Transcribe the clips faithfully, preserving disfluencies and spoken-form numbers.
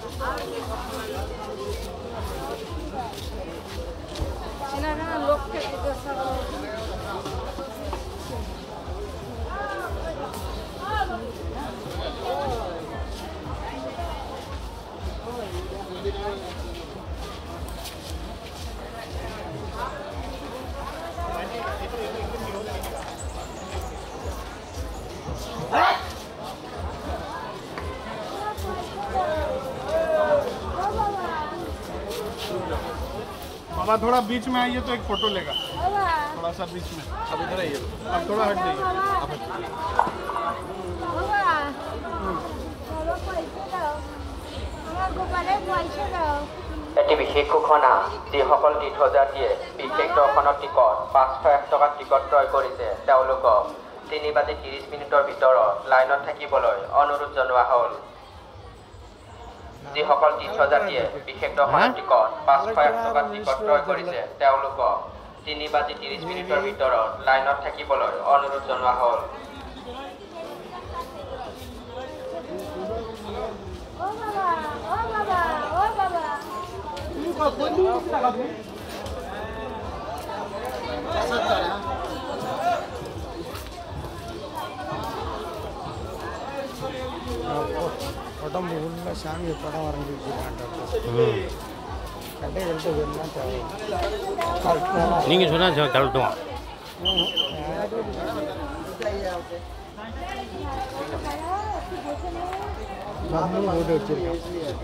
बाबा थोड़ा बीच में आइए तो एक फोटो लेगा, थोड़ा सा बीच में। अब इधर आइए, अब थोड़ा हट जाइए। এটি বিশেষ ঘোষণা যিসকল তীৰ্থযাত্ৰীয়ে বিশেষ দৰ্শনৰ টিকট পাঁচশ এক টকাত টিকট ক্ৰয় কৰিছে তেওঁলোকক তিনি বাজি ত্ৰিছ মিনিটৰ ভিতৰত লাইনত থাকিবলৈ অনুৰোধ জনোৱা হ'ল। যিসকল তীৰ্থযাত্ৰীয়ে বিশেষ দৰ্শনৰ টিকট পাঁচশ এক টকাত টিকট ক্ৰয় কৰিছে তেওঁলোকক তিনি বাজি ত্ৰিছ মিনিটৰ ভিতৰত লাইনত থাকিবলৈ অনুৰোধ জনোৱা হ'ল। உடம்பு உள்ள சாமி படம் வரைஞ்சி வச்சுருக்காங்க. கட்டை கழிட்டு வேணும்னா தேவை. நீங்கள் சொன்னால் கழட்டுவோம். நம்மளும் போட்டு வச்சுருக்கோம்.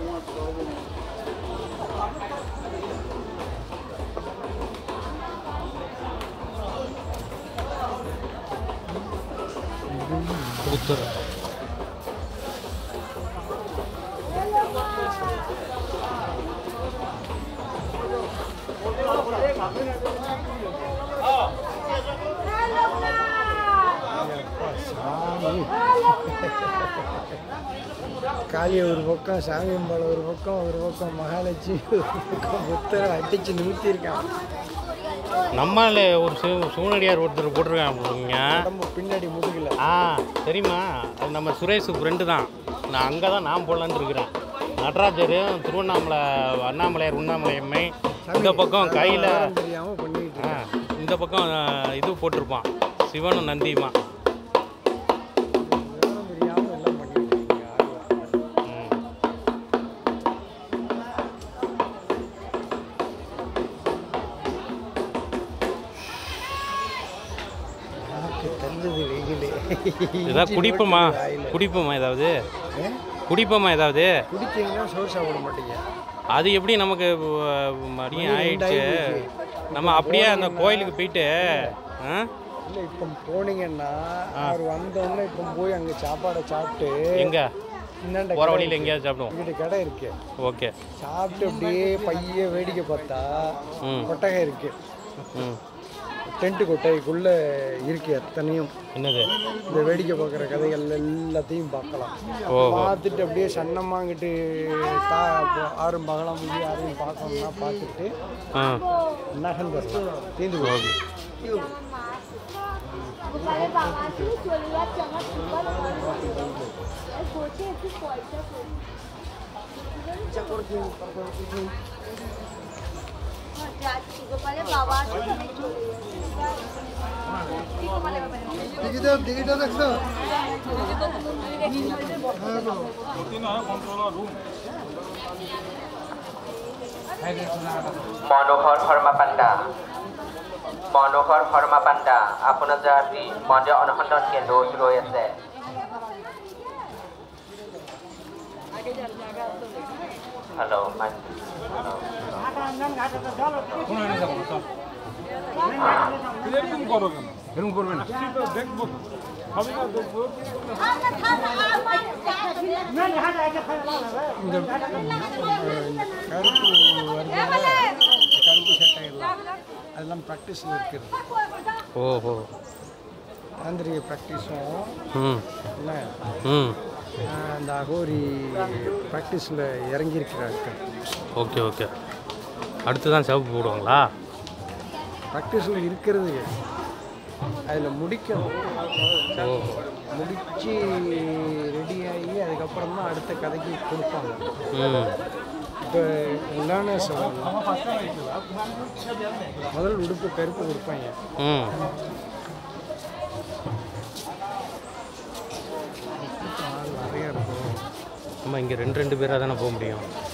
காளி ஒரு பக்கம், சாமியம்பாள் ஒரு பக்கம், ஒரு பக்கம் மகாலட்சுமி, ஒரு பக்கம் புத்தரை அடிச்சு நிறுத்தியிருக்கான். நம்மள ஒரு சூ சூனடியார் ஒருத்தர் போட்டிருக்காங்க பின்னாடி முதுகில். ஆ தெரியுமா, அது நம்ம சுரேஷ் ஃப்ரெண்டு தான். நான் அங்கே தான் நான் போடலான்னு இருக்கிறேன். நடராஜர், திருவண்ணாமலை அண்ணாமலையார், உண்ணாமலையம்மை, இந்த பக்கம் கையில் தெரியாமல் பண்ணிக்கிட்டு, இந்த பக்கம் இது போட்டிருப்பான் சிவனும் நந்தியுமா. ஏதாவது குடிப்போமா குடிப்போமா ஏதாவது குடிப்போமா ஏதாவது குடிச்சிங்கன்னா சோறு சாப்பிட மாட்டீங்க. அது எப்படி நமக்கு மதியம் ஆயிடுச்சு, நம்ம அப்படியே அந்த கோயிலுக்கு போயிட்டு இல்லை இப்போ போனீங்கன்னா அவர் வந்தோடனே இப்போ போய் அங்கே சாப்பாடை சாப்பிட்டு எங்கே போகிற வழியில் எங்கேயாவது சாப்பிடுவோம். இங்கிட்ட கடை இருக்கு. ஓகே, சாப்பிட்டு அப்படியே பைய வேடிக்கை பார்த்தா கொட்டகை இருக்கு. டென்ட்டு கொட்டைக்குள்ளே இருக்கு எத்தனையும். என்னது இந்த வேடிக்கை பார்க்குற கதைகள் எல்லாத்தையும் பார்க்கலாம். பார்த்துட்டு அப்படியே சன்னமாங்கிட்டு தா ஆறும் பகலாம் போய் யாரையும் பார்க்கணும்னா பார்த்துட்டு நகன் தரலாம். தீர்ந்து போகுது. মনোহৰ শৰ্মা পাণ্ডা মনোহৰ শৰ্মা পাণ্ডা আপোনাৰ যাত্ৰী মন্দিৰ অনুসন্ধান কেন্দ্ৰত ৰৈ আছে। हेलो मैं এরকম করো কেন? এরকম করবে না, দেখবো দেখবো கருப்பு சட்டை எல்லாம் அதெல்லாம் ப்ராக்டிஸில் இருக்கிறது. ஓஹோ, தாந்திரிக ப்ராக்டிஸும் என்ன அந்த அகோரி ப்ராக்டிஸில் இறங்கியிருக்கிறார்கள். ஓகே ஓகே, அடுத்து தான் சிவப்பு போடுவாங்களா? ப்ராக்டிஸில் இருக்கிறது அதில் முடிக்கணும். ஓ, முடித்து ரெடியாகி அதுக்கப்புறம் அப்புறம் தான் அடுத்த கதைக்கு கொடுப்பாங்க. ம் இப்போ எல்லாமே சொல்லலாம். முதல் உடுப்பு கருப்பு கொடுப்பாங்க. ம் நிறையா இருக்கும். நம்ம இங்கே ரெண்டு ரெண்டு பேராக தானே போக முடியும்.